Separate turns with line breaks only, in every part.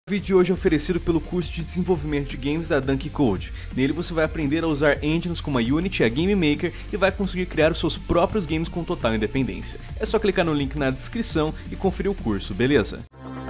O vídeo de hoje é oferecido pelo curso de desenvolvimento de games da Dunkey Code. Nele você vai aprender a usar engines como a Unity e a Game Maker e vai conseguir criar os seus próprios games com total independência. É só clicar no link na descrição e conferir o curso, beleza?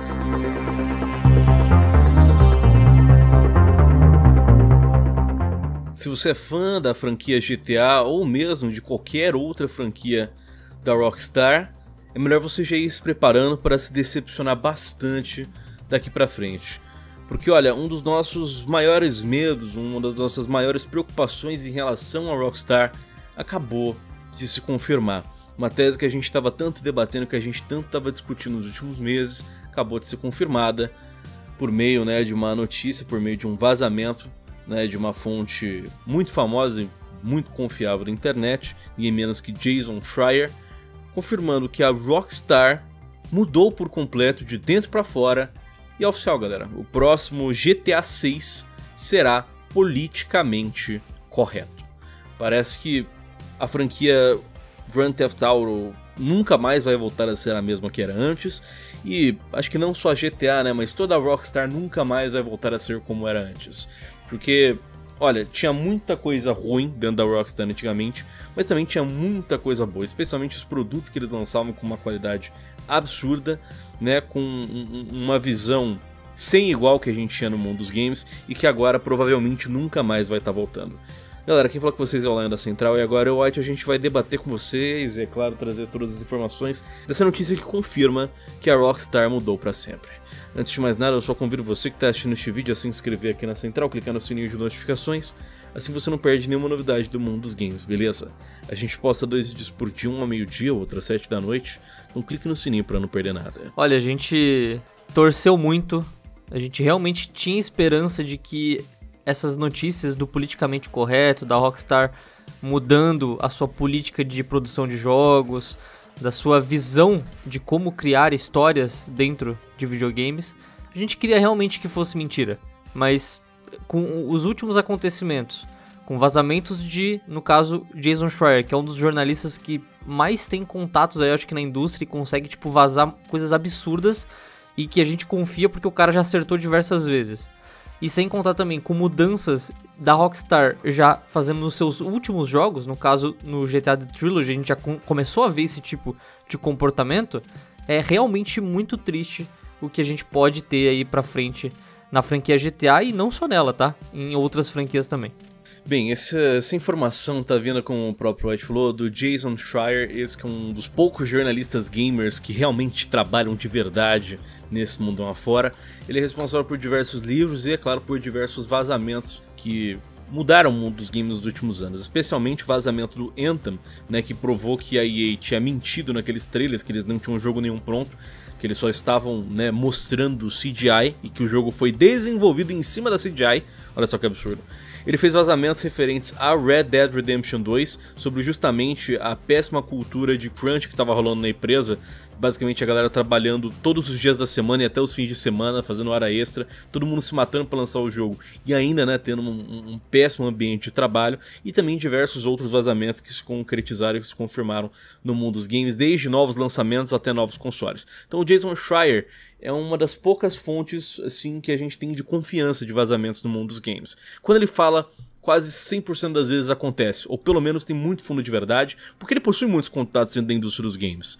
Se você é fã da franquia GTA ou mesmo de qualquer outra franquia da Rockstar, é melhor você já ir se preparando para se decepcionar bastante daqui pra frente. Porque olha, um dos nossos maiores medos, uma das nossas maiores preocupações em relação a Rockstar acabou de se confirmar. Uma tese que a gente estava tanto debatendo, que a gente tanto estava discutindo nos últimos meses, acabou de ser confirmada por meio de uma notícia, por meio de um vazamento de uma fonte muito famosa e muito confiável da internet, ninguém menos que Jason Schreier, confirmando que a Rockstar mudou por completo de dentro para fora. E é oficial, galera, o próximo GTA 6 será politicamente correto. Parece que a franquia Grand Theft Auto nunca mais vai voltar a ser a mesma que era antes. E acho que não só a GTA, mas toda a Rockstar nunca mais vai voltar a ser como era antes. Porque, olha, tinha muita coisa ruim dentro da Rockstar antigamente, mas também tinha muita coisa boa, especialmente os produtos que eles lançavam com uma qualidade absurda, com uma visão sem igual que a gente tinha no mundo dos games e que agora provavelmente nunca mais vai estar voltando. Galera, quem falou com vocês é o Lion da Central e agora o White, a gente vai debater com vocês e, é claro, trazer todas as informações dessa notícia que confirma que a Rockstar mudou para sempre. Antes de mais nada, eu só convido você que está assistindo este vídeo a se inscrever aqui na Central, clicar no sininho de notificações, assim você não perde nenhuma novidade do mundo dos games, beleza? A gente posta 2 vídeos por dia, um ao meio-dia, outro às 7 da noite, então clique no sininho para não perder nada.
Olha, a gente torceu muito, a gente realmente tinha esperança de que essas notícias do politicamente correto, da Rockstar mudando a sua política de produção de jogos, da sua visão de como criar histórias dentro de videogames, a gente queria realmente que fosse mentira. Mas com os últimos acontecimentos, com vazamentos de, no caso, Jason Schreier, que é um dos jornalistas que mais tem contatos aí, acho que na indústria, e consegue vazar coisas absurdas e que a gente confia porque o cara já acertou diversas vezes. E sem contar também com mudanças da Rockstar já fazendo nos seus últimos jogos, no caso no GTA The Trilogy, a gente já começou a ver esse tipo de comportamento. É realmente muito triste o que a gente pode ter aí pra frente na franquia GTA e não só nela, tá? Em outras franquias também.
Bem, essa informação tá vindo, como o próprio White falou, do Jason Schreier, esse que é um dos poucos jornalistas gamers que realmente trabalham de verdade nesse mundo afora. Ele é responsável por diversos livros e, é claro, por diversos vazamentos que mudaram o mundo dos games nos últimos anos, especialmente o vazamento do Anthem, que provou que a EA tinha mentido naqueles trailers, que eles não tinham jogo nenhum pronto, que eles só estavam mostrando CGI e que o jogo foi desenvolvido em cima da CGI. Olha só que absurdo. Ele fez vazamentos referentes a Red Dead Redemption 2 sobre justamente a péssima cultura de crunch que estava rolando na empresa. Basicamente a galera trabalhando todos os dias da semana e até os fins de semana, fazendo hora extra, todo mundo se matando para lançar o jogo e ainda tendo um péssimo ambiente de trabalho, e também diversos outros vazamentos que se concretizaram e se confirmaram no mundo dos games, desde novos lançamentos até novos consoles. Então o Jason Schreier é uma das poucas fontes assim que a gente tem de confiança de vazamentos no mundo dos games. Quando ele fala, quase 100% das vezes acontece, ou pelo menos tem muito fundo de verdade, porque ele possui muitos contatos dentro da indústria dos games,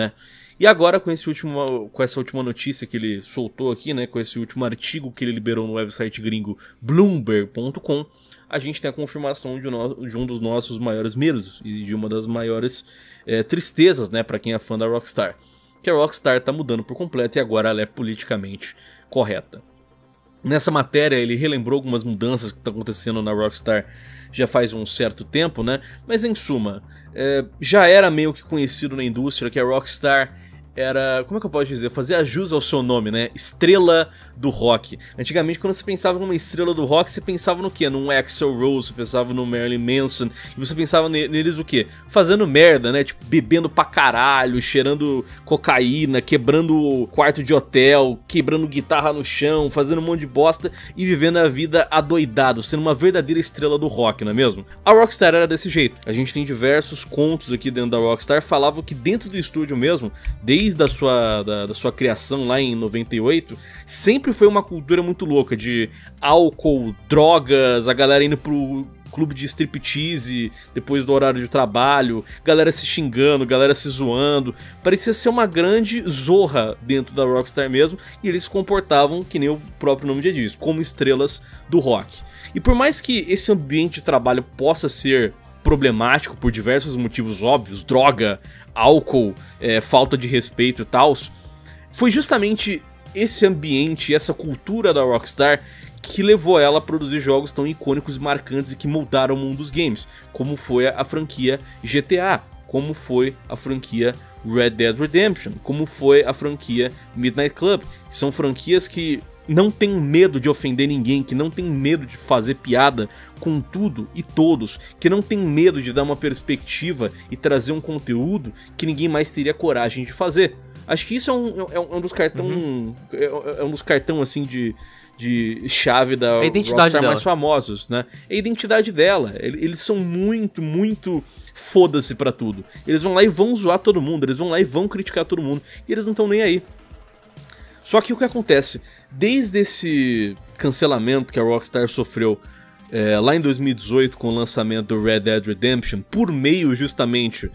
E agora com essa última notícia que ele soltou aqui, com esse último artigo que ele liberou no website gringo Bloomberg.com, a gente tem a confirmação de um dos nossos maiores medos e de uma das maiores tristezas, para quem é fã da Rockstar, que a Rockstar está mudando por completo e agora ela é politicamente correta. Nessa matéria ele relembrou algumas mudanças que estão acontecendo na Rockstar já faz um certo tempo, mas em suma, já era meio que conhecido na indústria que a Rockstar era, como é que eu posso dizer, fazer jus ao seu nome, estrela do rock. Antigamente, quando você pensava numa estrela do rock, você pensava no quê? Num Axl Rose, você pensava no Marilyn Manson, e você pensava neles o quê? Fazendo merda, bebendo pra caralho, cheirando cocaína, quebrando o quarto de hotel, quebrando guitarra no chão, fazendo um monte de bosta e vivendo a vida adoidado, sendo uma verdadeira estrela do rock, não é mesmo? A Rockstar era desse jeito. A gente tem diversos contos aqui dentro da Rockstar, falavam que dentro do estúdio mesmo, desde desde a da sua criação lá em 98, sempre foi uma cultura muito louca de álcool, drogas, a galera indo pro clube de striptease depois do horário de trabalho, galera se xingando, galera se zoando. Parecia ser uma grande zorra dentro da Rockstar mesmo, e eles se comportavam, que nem o próprio nome já diz, como estrelas do rock. E por mais que esse ambiente de trabalho possa ser problemático por diversos motivos óbvios, droga, álcool, falta de respeito e tal, foi justamente esse ambiente, essa cultura da Rockstar que levou ela a produzir jogos tão icônicos e marcantes e que moldaram o mundo dos games, como foi a franquia GTA, como foi a franquia Red Dead Redemption, como foi a franquia Midnight Club, que são franquias que não tem medo de ofender ninguém, que não tem medo de fazer piada com tudo e todos, que não tem medo de dar uma perspectiva e trazer um conteúdo que ninguém mais teria coragem de fazer. Acho que isso é um dos cartão, é um dos cartão assim de chave da Rockstar mais famosos, né? É a identidade dela. Eles são muito foda-se pra tudo. Eles vão lá e vão zoar todo mundo, eles vão lá e vão criticar todo mundo, e eles não estão nem aí. Só que o que acontece? Desde esse cancelamento que a Rockstar sofreu lá em 2018 com o lançamento do Red Dead Redemption, por meio justamente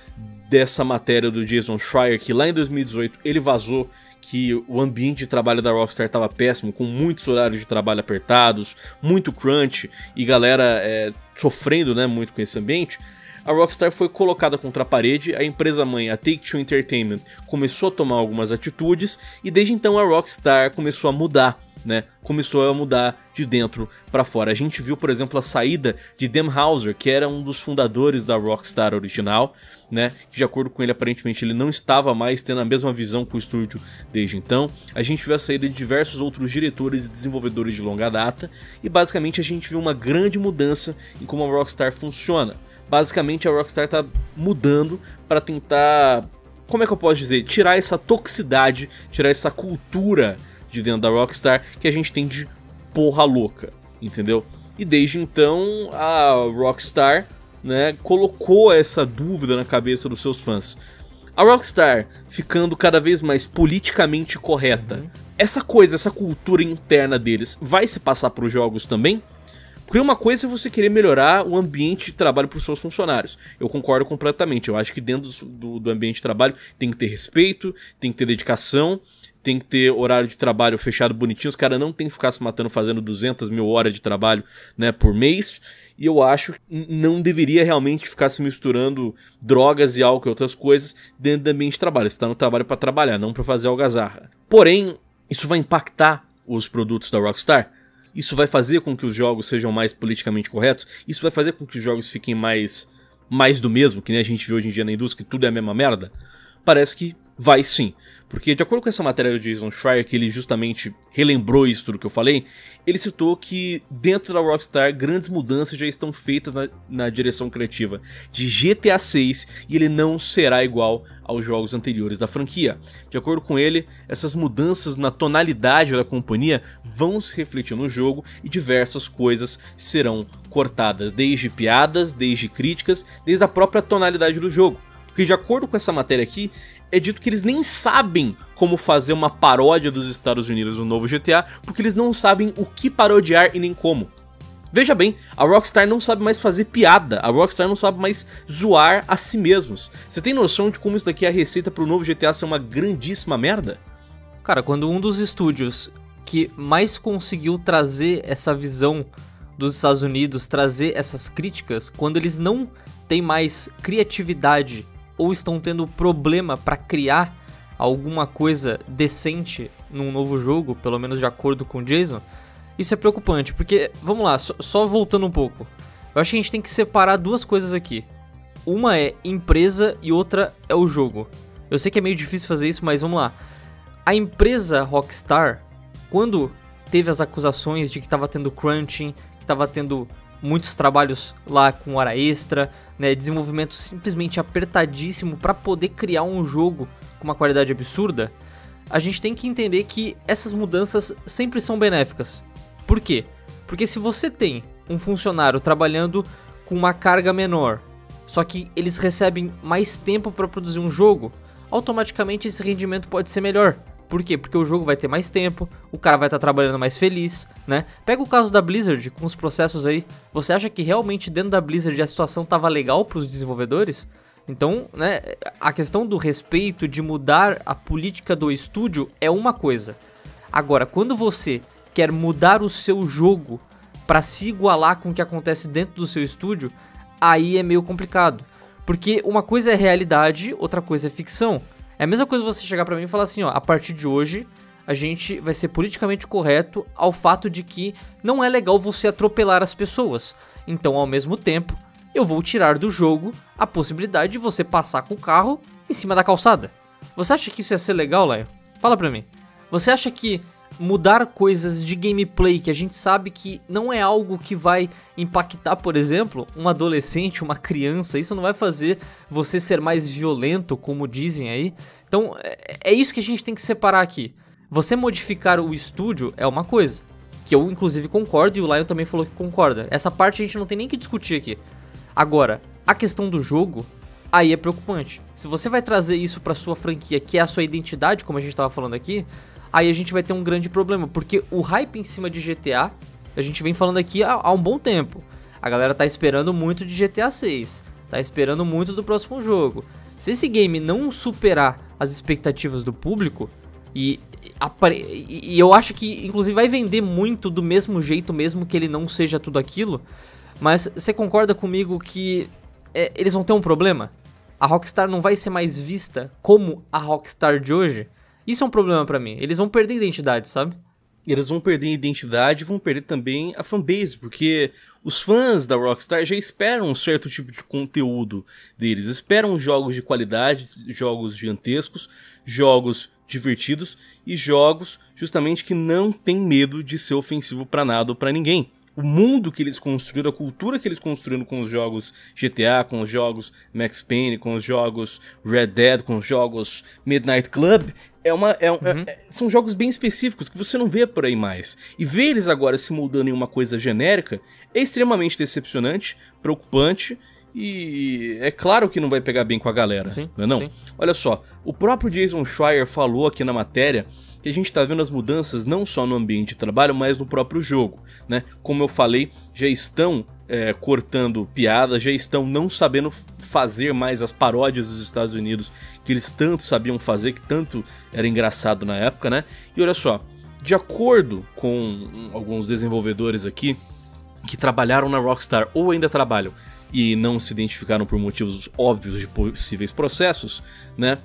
dessa matéria do Jason Schreier, que lá em 2018 ele vazou que o ambiente de trabalho da Rockstar estava péssimo, com muitos horários de trabalho apertados, muito crunch e galera sofrendo, né, muito com esse ambiente. A Rockstar foi colocada contra a parede, a empresa mãe, a Take-Two Entertainment, começou a tomar algumas atitudes e desde então a Rockstar começou a mudar, né? Começou a mudar de dentro para fora. A gente viu, por exemplo, a saída de Dan Houser, que era um dos fundadores da Rockstar original, né? Que de acordo com ele, aparentemente, ele não estava mais tendo a mesma visão com o estúdio desde então. A gente viu a saída de diversos outros diretores e desenvolvedores de longa data e basicamente a gente viu uma grande mudança em como a Rockstar funciona. Basicamente a Rockstar tá mudando para tentar, como é que eu posso dizer, tirar essa toxicidade, tirar essa cultura de dentro da Rockstar que a gente tem de porra louca, entendeu? E desde então a Rockstar, né, colocou essa dúvida na cabeça dos seus fãs. A Rockstar ficando cada vez mais politicamente correta, essa coisa, essa cultura interna deles vai se passar para os jogos também? Porque uma coisa é você querer melhorar o ambiente de trabalho para os seus funcionários. Eu concordo completamente. Eu acho que dentro do ambiente de trabalho tem que ter respeito, tem que ter dedicação, tem que ter horário de trabalho fechado bonitinho. Os caras não tem que ficar se matando fazendo 200 mil horas de trabalho, né, por mês. E eu acho que não deveria realmente ficar se misturando drogas e álcool e outras coisas dentro do ambiente de trabalho. Você está no trabalho para trabalhar, não para fazer algazarra. Porém, isso vai impactar os produtos da Rockstar? Isso vai fazer com que os jogos sejam mais politicamente corretos? Isso vai fazer com que os jogos fiquem mais do mesmo, que nem a gente vê hoje em dia na indústria, que tudo é a mesma merda? Parece que vai sim. Porque de acordo com essa matéria do Jason Schreier, que ele justamente relembrou isso tudo que eu falei, ele citou que dentro da Rockstar grandes mudanças já estão feitas na direção criativa de GTA 6 e ele não será igual aos jogos anteriores da franquia. De acordo com ele, essas mudanças na tonalidade da companhia vão se refletir no jogo e diversas coisas serão cortadas, desde piadas, desde críticas, desde a própria tonalidade do jogo. Porque de acordo com essa matéria aqui, é dito que eles nem sabem como fazer uma paródia dos Estados Unidos no novo GTA, porque eles não sabem o que parodiar e nem como. Veja bem, a Rockstar não sabe mais fazer piada, a Rockstar não sabe mais zoar a si mesmos. Você tem noção de como isso daqui é a receita pro novo GTA ser uma grandíssima merda?
Cara, quando um dos estúdios que mais conseguiu trazer essa visão dos Estados Unidos, trazer essas críticas, quando eles não têm mais criatividade ou estão tendo problema para criar alguma coisa decente num novo jogo, pelo menos de acordo com o Jason, isso é preocupante, porque, vamos lá, só voltando um pouco, eu acho que a gente tem que separar duas coisas aqui. Uma é empresa e outra é o jogo. Eu sei que é meio difícil fazer isso, mas vamos lá. A empresa Rockstar, quando teve as acusações de que estava tendo crunching, que estava tendo muitos trabalhos lá com hora extra, né, desenvolvimento simplesmente apertadíssimo para poder criar um jogo com uma qualidade absurda, a gente tem que entender que essas mudanças sempre são benéficas. Por quê? Porque se você tem um funcionário trabalhando com uma carga menor, só que eles recebem mais tempo para produzir um jogo, automaticamente esse rendimento pode ser melhor. Por quê? Porque o jogo vai ter mais tempo, o cara vai estar trabalhando mais feliz, né? Pega o caso da Blizzard com os processos aí. Você acha que realmente dentro da Blizzard a situação tava legal para os desenvolvedores? Então, né, a questão do respeito, de mudar a política do estúdio é uma coisa. Agora, quando você quer mudar o seu jogo para se igualar com o que acontece dentro do seu estúdio, aí é meio complicado. Porque uma coisa é realidade, outra coisa é ficção. É a mesma coisa você chegar pra mim e falar assim, ó, a partir de hoje a gente vai ser politicamente correto ao fato de que não é legal você atropelar as pessoas. Então, ao mesmo tempo, eu vou tirar do jogo a possibilidade de você passar com o carro em cima da calçada. Você acha que isso ia ser legal, Laio? Fala pra mim. Você acha que mudar coisas de gameplay que a gente sabe que não é algo que vai impactar, por exemplo, um adolescente, uma criança, isso não vai fazer você ser mais violento, como dizem aí. Então, é isso que a gente tem que separar aqui. Você modificar o estúdio é uma coisa, que eu inclusive concordo e o Lion também falou que concorda. Essa parte a gente não tem nem que discutir aqui. Agora, a questão do jogo, aí é preocupante. Se você vai trazer isso pra sua franquia, que é a sua identidade, como a gente tava falando aqui, aí a gente vai ter um grande problema, porque o hype em cima de GTA, a gente vem falando aqui há um bom tempo. A galera tá esperando muito de GTA 6, tá esperando muito do próximo jogo. Se esse game não superar as expectativas do público, e eu acho que inclusive vai vender muito do mesmo jeito, mesmo que ele não seja tudo aquilo, mas você concorda comigo que eles vão ter um problema? A Rockstar não vai ser mais vista como a Rockstar de hoje? Isso é um problema pra mim. Eles vão perder identidade, sabe?
Eles vão perder a identidade e vão perder também a fanbase, porque os fãs da Rockstar já esperam um certo tipo de conteúdo deles. Esperam jogos de qualidade, jogos gigantescos, jogos divertidos e jogos justamente que não tem medo de ser ofensivo pra nada ou pra ninguém. O mundo que eles construíram, a cultura que eles construíram com os jogos GTA, com os jogos Max Payne, com os jogos Red Dead, com os jogos Midnight Club, são jogos bem específicos que você não vê por aí mais. E ver eles agora se moldando em uma coisa genérica é extremamente decepcionante, preocupante e é claro que não vai pegar bem com a galera,
sim,
não é não?
Sim.
Olha só, o próprio Jason Schreier falou aqui na matéria que a gente está vendo as mudanças não só no ambiente de trabalho, mas no próprio jogo, né? Como eu falei, já estão cortando piadas, já estão não sabendo fazer mais as paródias dos Estados Unidos que eles tanto sabiam fazer, que tanto era engraçado na época, né? E olha só, de acordo com alguns desenvolvedores aqui que trabalharam na Rockstar ou ainda trabalham e não se identificaram por motivos óbvios de possíveis processos, né?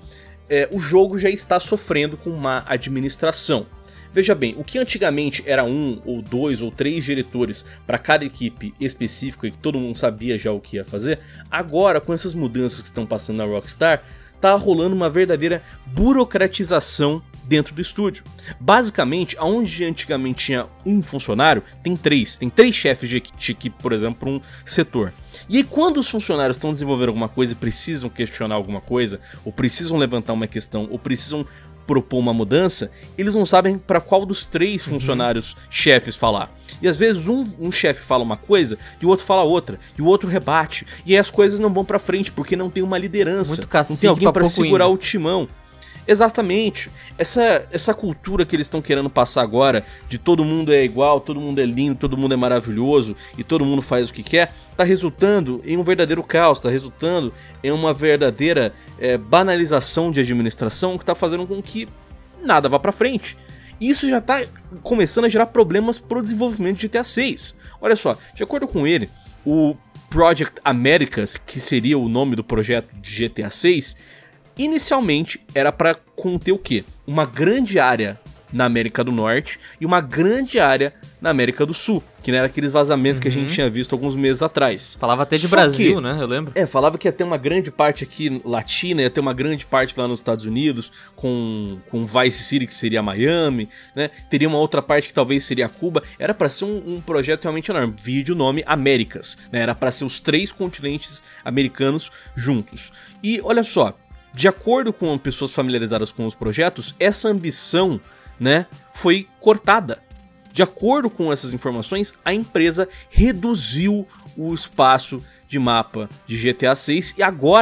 O jogo já está sofrendo com má administração. Veja bem, o que antigamente era 1 ou 2 ou 3 diretores para cada equipe específica e que todo mundo sabia já o que ia fazer, agora com essas mudanças que estão passando na Rockstar, tá rolando uma verdadeira burocratização dentro do estúdio. Basicamente, onde antigamente tinha um funcionário, tem três chefes de equipe, por exemplo, para um setor. E aí quando os funcionários estão desenvolvendo alguma coisa e precisam questionar alguma coisa, ou precisam levantar uma questão, ou precisam propor uma mudança, eles não sabem para qual dos 3 funcionários chefes falar. E às vezes um chefe fala uma coisa e o outro fala outra, e o outro rebate, e aí as coisas não vão pra frente porque não tem uma liderança, não tem alguém para segurar o timão. Exatamente, essa cultura que eles estão querendo passar agora, de todo mundo é igual, todo mundo é lindo, todo mundo é maravilhoso e todo mundo faz o que quer, tá resultando em um verdadeiro caos, tá resultando em uma verdadeira banalização de administração que tá fazendo com que nada vá pra frente. Isso já tá começando a gerar problemas pro desenvolvimento de GTA 6. Olha só, de acordo com ele, o Project Americas, que seria o nome do projeto de GTA 6, inicialmente era para conter o quê? Uma grande área na América do Norte e uma grande área na América do Sul, que não era aqueles vazamentos que a gente tinha visto alguns meses atrás.
Falava até de Brasil, né? Eu lembro.
Falava que ia ter uma grande parte aqui latina, ia ter uma grande parte lá nos Estados Unidos, com Vice City, que seria Miami, né? Teria uma outra parte que talvez seria Cuba. Era para ser um projeto realmente enorme. Vídeo nome Américas, né? Era para ser os 3 continentes americanos juntos. E olha só, de acordo com pessoas familiarizadas com os projetos, essa ambição, né, foi cortada. De acordo com essas informações, a empresa reduziu o espaço de mapa de GTA 6 e agora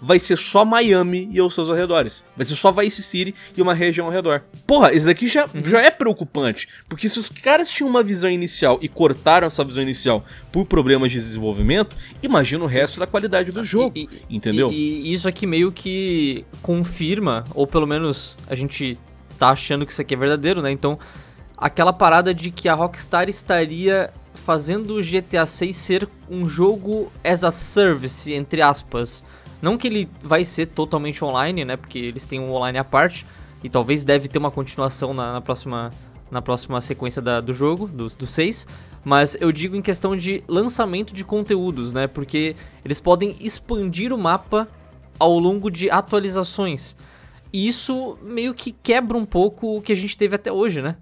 vai ser só Miami e os seus arredores. Vai ser só Vice City e uma região ao redor. Porra, isso aqui já é preocupante, porque se os caras tinham uma visão inicial e cortaram essa visão inicial por problemas de desenvolvimento, imagina o resto da qualidade do jogo, entendeu?
E isso aqui meio que confirma, ou pelo menos a gente tá achando que isso aqui é verdadeiro, né? Então, aquela parada de que a Rockstar estaria fazendo o GTA 6 ser um jogo as a service, entre aspas. Não que ele vai ser totalmente online, né? Porque eles têm um online à parte. E talvez deve ter uma continuação na próxima sequência do jogo, do 6. Mas eu digo em questão de lançamento de conteúdos, né? Porque eles podem expandir o mapa ao longo de atualizações. E isso meio que quebra um pouco o que a gente teve até hoje, né?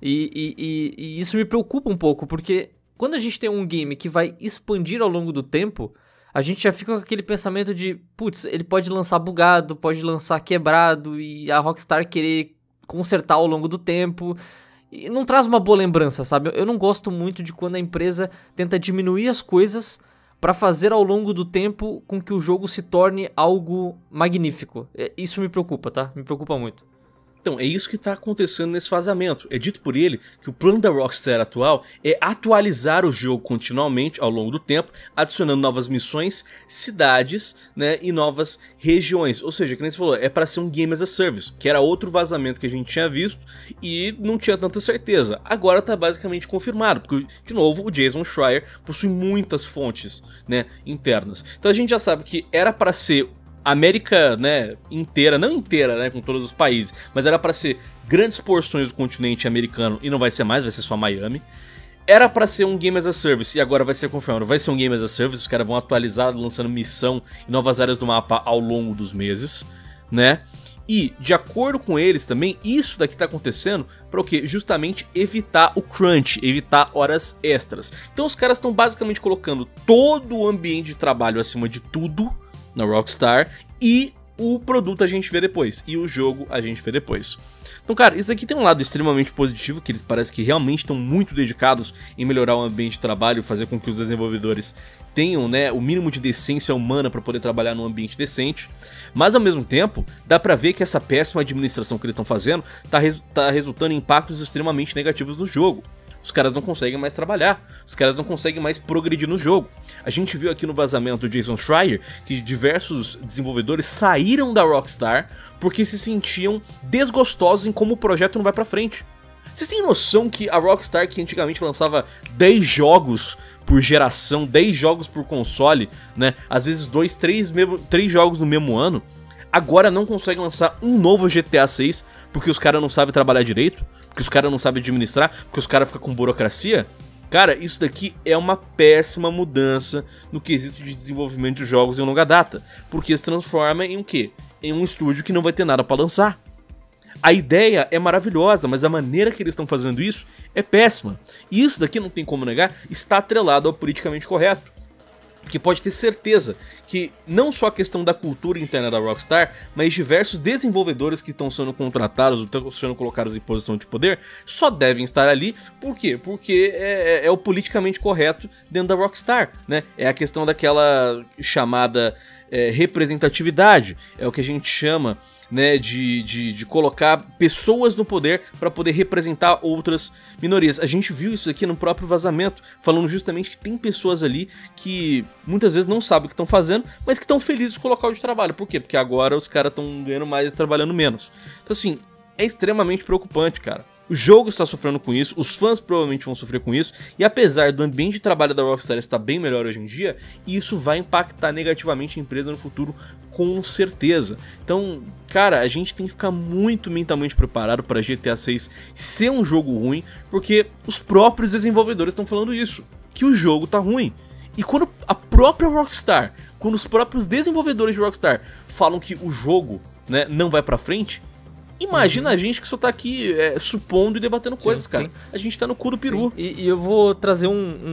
E isso me preocupa um pouco, porque quando a gente tem um game que vai expandir ao longo do tempo, a gente já fica com aquele pensamento de, putz, ele pode lançar bugado, pode lançar quebrado, e a Rockstar querer consertar ao longo do tempo. E não traz uma boa lembrança, sabe? Eu não gosto muito de quando a empresa tenta diminuir as coisas para fazer ao longo do tempo com que o jogo se torne algo magnífico. Isso me preocupa, tá? Me preocupa muito.
Então, é isso que está acontecendo nesse vazamento. É dito por ele que o plano da Rockstar atual é atualizar o jogo continuamente ao longo do tempo, adicionando novas missões, cidades, né, e novas regiões. Ou seja, que nem você falou, é para ser um Game as a Service, que era outro vazamento que a gente tinha visto e não tinha tanta certeza. Agora está basicamente confirmado, porque, de novo, o Jason Schreier possui muitas fontes, né, internas. Então a gente já sabe que era para ser América, né, inteira, não inteira, né, com todos os países, mas era pra ser grandes porções do continente americano e não vai ser mais, vai ser só Miami. Era pra ser um Game as a Service e agora vai ser confirmado, vai ser um Game as a Service, os caras vão atualizar, lançando missão em novas áreas do mapa ao longo dos meses, né? E, de acordo com eles também, isso daqui tá acontecendo para o quê? Justamente evitar o crunch, evitar horas extras. Então os caras estão basicamente colocando todo o ambiente de trabalho acima de tudo na Rockstar, e o produto a gente vê depois, e o jogo a gente vê depois. Então, cara, isso aqui tem um lado extremamente positivo, que eles parecem que realmente estão muito dedicados em melhorar o ambiente de trabalho e fazer com que os desenvolvedores tenham, né, o mínimo de decência humana para poder trabalhar num ambiente decente. Mas, ao mesmo tempo, dá pra ver que essa péssima administração que eles estão fazendo tá resultando em impactos extremamente negativos no jogo. Os caras não conseguem mais trabalhar, os caras não conseguem mais progredir no jogo. A gente viu aqui no vazamento do Jason Schreier que diversos desenvolvedores saíram da Rockstar porque se sentiam desgostosos em como o projeto não vai pra frente. Vocês têm noção que a Rockstar, que antigamente lançava 10 jogos por geração, 10 jogos por console, né? Às vezes 2, 3 jogos no mesmo ano, agora não consegue lançar um novo GTA 6 porque os caras não sabem trabalhar direito? Porque os caras não sabem administrar, porque os caras ficam com burocracia? Cara, isso daqui é uma péssima mudança no quesito de desenvolvimento de jogos em longa data, porque se transforma em o quê? Em um estúdio que não vai ter nada pra lançar. A ideia é maravilhosa, mas a maneira que eles estão fazendo isso é péssima. E isso daqui, não tem como negar, está atrelado ao politicamente correto. Porque pode ter certeza que não só a questão da cultura interna da Rockstar, mas diversos desenvolvedores que estão sendo contratados ou estão sendo colocados em posição de poder só devem estar ali. Por quê? Porque é o politicamente correto dentro da Rockstar, né? É a questão daquela chamada representatividade, é o que a gente chama, né, de colocar pessoas no poder para poder representar outras minorias. A gente viu isso aqui no próprio vazamento, falando justamente que tem pessoas ali que muitas vezes não sabem o que estão fazendo, mas que estão felizes com o local de trabalho. Por quê? Porque agora os caras estão ganhando mais e trabalhando menos. Então assim, é extremamente preocupante, cara. O jogo está sofrendo com isso, os fãs provavelmente vão sofrer com isso, e apesar do ambiente de trabalho da Rockstar estar bem melhor hoje em dia, isso vai impactar negativamente a empresa no futuro, com certeza. Então, cara, a gente tem que ficar muito mentalmente preparado para GTA 6 ser um jogo ruim, porque os próprios desenvolvedores estão falando isso, que o jogo tá ruim. E quando a própria Rockstar, quando os próprios desenvolvedores de Rockstar falam que o jogo, né, não vai pra frente, imagina a gente que só tá aqui supondo e debatendo coisas, cara. A gente tá no cu do peru.
E eu vou trazer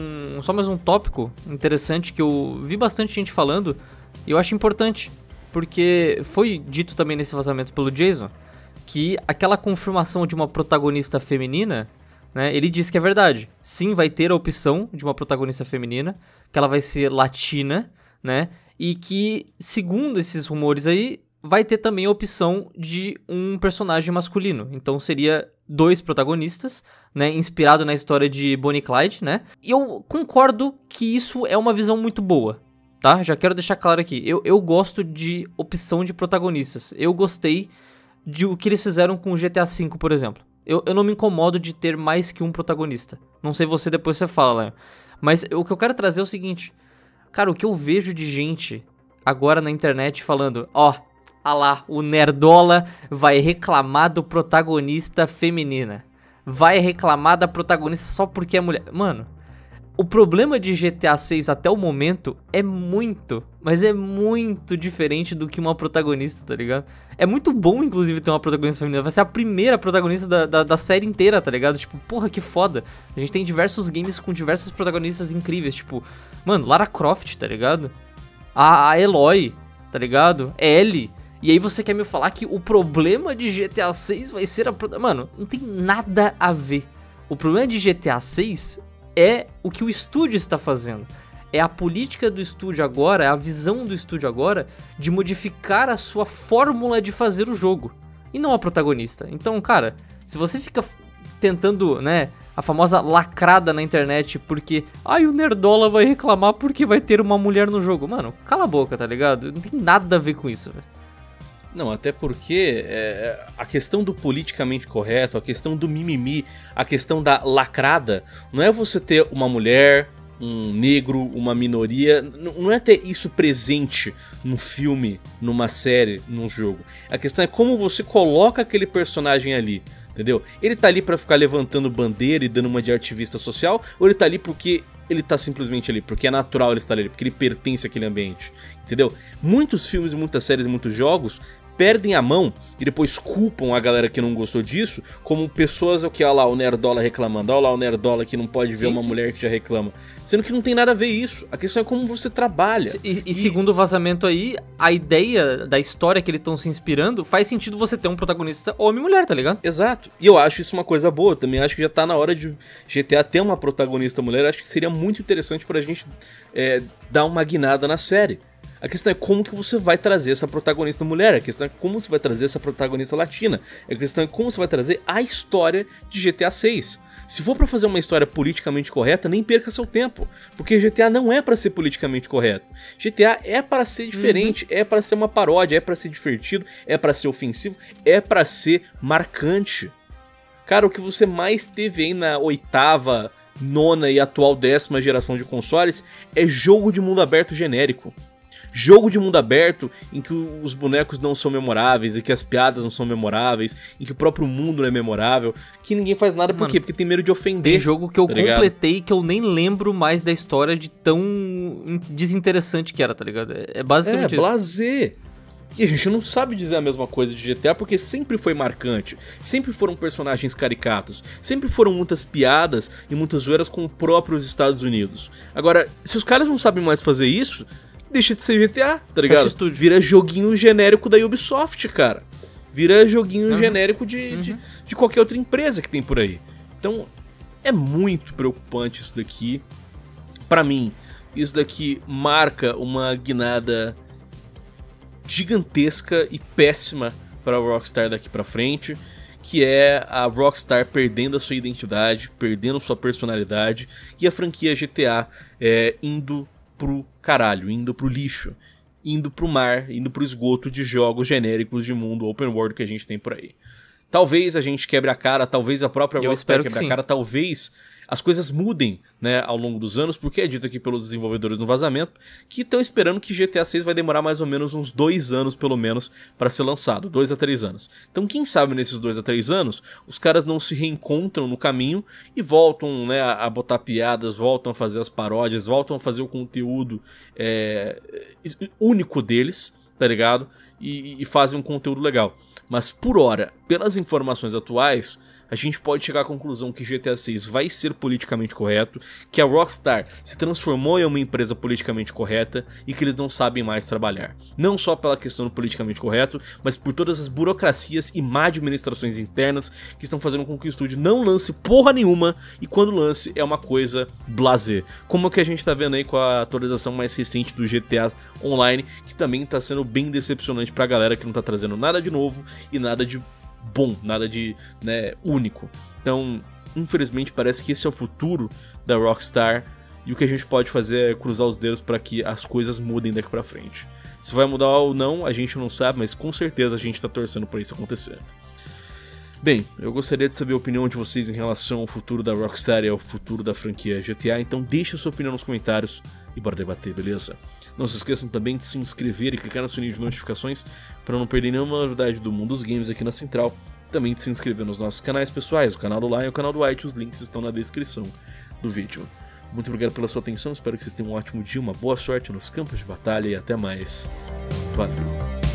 só mais um tópico interessante que eu vi bastante gente falando e eu acho importante. Porque foi dito também nesse vazamento pelo Jason que aquela confirmação de uma protagonista feminina, né, ele disse que é verdade. Sim, vai ter a opção de uma protagonista feminina, que ela vai ser latina, né? e que, segundo esses rumores aí, vai ter também a opção de um personagem masculino. Então seria 2 protagonistas, né, inspirado na história de Bonnie e Clyde, né? E eu concordo que isso é uma visão muito boa, tá? Já quero deixar claro aqui, eu gosto de opção de protagonistas. Eu gostei de o que eles fizeram com o GTA V, por exemplo. Eu não me incomodo de ter mais que um protagonista. Não sei você, depois você fala, Lion. Mas o que eu quero trazer é o seguinte. Cara, o que eu vejo de gente agora na internet falando, ah lá, o Nerdola vai reclamar do protagonista feminina. Vai reclamar da protagonista só porque é mulher. Mano, o problema de GTA 6 até o momento é muito, mas é muito diferente do que uma protagonista, tá ligado? É muito bom, inclusive, ter uma protagonista feminina. Vai ser a primeira protagonista da série inteira, tá ligado? Tipo, porra, que foda. A gente tem diversos games com diversas protagonistas incríveis. Tipo, mano, Lara Croft, tá ligado? A Eloy, tá ligado? Ellie. E aí você quer me falar que o problema de GTA 6 vai ser a... Mano, não tem nada a ver. O problema de GTA 6 é o que o estúdio está fazendo. É a política do estúdio agora, é a visão do estúdio agora de modificar a sua fórmula de fazer o jogo. E não a protagonista. Então, cara, se você fica tentando, né, a famosa lacrada na internet porque... Ai, o Nerdola vai reclamar porque vai ter uma mulher no jogo. Mano, cala a boca, tá ligado? Não tem nada a ver com isso, velho.
Não, até porque a questão do politicamente correto, a questão do mimimi, a questão da lacrada, não é você ter uma mulher, um negro, uma minoria, não é ter isso presente num filme, numa série, num jogo. A questão é como você coloca aquele personagem ali, entendeu? Ele tá ali pra ficar levantando bandeira e dando uma de ativista social, ou ele tá ali porque ele tá simplesmente ali, porque é natural ele estar ali, porque ele pertence àquele ambiente, entendeu? Muitos filmes, muitas séries, muitos jogos perdem a mão e depois culpam a galera que não gostou disso como pessoas que, olha lá, o Nerdola reclamando, olha lá o Nerdola que não pode ver uma mulher que já reclama. Sendo que não tem nada a ver isso. A questão é como você trabalha.
E segundo o vazamento aí, a ideia da história que eles estão se inspirando faz sentido você ter um protagonista homem e mulher, tá ligado?
Exato. E eu acho isso uma coisa boa. Também acho que já tá na hora de GTA ter uma protagonista mulher. Acho que seria muito interessante pra gente dar uma guinada na série. A questão é como que você vai trazer essa protagonista mulher, a questão é como você vai trazer essa protagonista latina, a questão é como você vai trazer a história de GTA 6. Se for pra fazer uma história politicamente correta, nem perca seu tempo, porque GTA não é pra ser politicamente correto. GTA é pra ser diferente, é pra ser uma paródia, é pra ser divertido, é pra ser ofensivo, é pra ser marcante. Cara, o que você mais teve aí na 8ª, 9ª e atual 10ª geração de consoles é jogo de mundo aberto genérico. Jogo de mundo aberto em que os bonecos não são memoráveis, e que as piadas não são memoráveis, em que o próprio mundo não é memorável, que ninguém faz nada. Por quê? Porque tem medo de ofender.
Tem jogo que eu completei que eu nem lembro mais da história de tão desinteressante que era, tá ligado? É basicamente isso.
Blasé. E a gente não sabe dizer a mesma coisa de GTA porque sempre foi marcante, sempre foram personagens caricatos, sempre foram muitas piadas e muitas zoeiras com os próprios Estados Unidos. Agora, se os caras não sabem mais fazer isso, deixa de ser GTA, tá ligado? Vira joguinho genérico da Ubisoft, cara. Vira joguinho genérico de qualquer outra empresa que tem por aí. Então, é muito preocupante isso daqui. Pra mim, isso daqui marca uma guinada gigantesca e péssima para a Rockstar daqui pra frente, que é a Rockstar perdendo a sua identidade, perdendo sua personalidade, e a franquia GTA indo pro caralho, indo pro lixo, indo pro mar, indo pro esgoto de jogos genéricos de mundo open world que a gente tem por aí. Talvez a gente quebre a cara, talvez a própria Rockstar quebre a cara, talvez as coisas mudem, né, ao longo dos anos, porque é dito aqui pelos desenvolvedores no vazamento que estão esperando que GTA 6 vai demorar mais ou menos uns 2 anos, pelo menos, para ser lançado, 2 a 3 anos. Então quem sabe nesses 2 a 3 anos, os caras não se reencontram no caminho e voltam, né, a botar piadas, voltam a fazer as paródias, voltam a fazer o conteúdo único deles, tá ligado? E fazem um conteúdo legal. Mas por hora, pelas informações atuais, a gente pode chegar à conclusão que GTA 6 vai ser politicamente correto, que a Rockstar se transformou em uma empresa politicamente correta e que eles não sabem mais trabalhar. Não só pela questão do politicamente correto, mas por todas as burocracias e má administrações internas que estão fazendo com que o estúdio não lance porra nenhuma e quando lance é uma coisa blasé. Como é que a gente tá vendo aí com a atualização mais recente do GTA Online, que também tá sendo bem decepcionante pra galera que não tá trazendo nada de novo e nada de bom, nada de único. Então, infelizmente, parece que esse é o futuro da Rockstar e o que a gente pode fazer é cruzar os dedos para que as coisas mudem daqui pra frente. Se vai mudar ou não, a gente não sabe, mas com certeza a gente tá torcendo pra isso acontecer. Bem, eu gostaria de saber a opinião de vocês em relação ao futuro da Rockstar e ao futuro da franquia GTA, então deixe a sua opinião nos comentários e bora debater, beleza? Não se esqueçam também de se inscrever e clicar no sininho de notificações para não perder nenhuma novidade do mundo dos games aqui na Central. Também de se inscrever nos nossos canais pessoais, o canal do Lion e o canal do White, os links estão na descrição do vídeo. Muito obrigado pela sua atenção, espero que vocês tenham um ótimo dia, uma boa sorte nos campos de batalha e até mais. Valeu!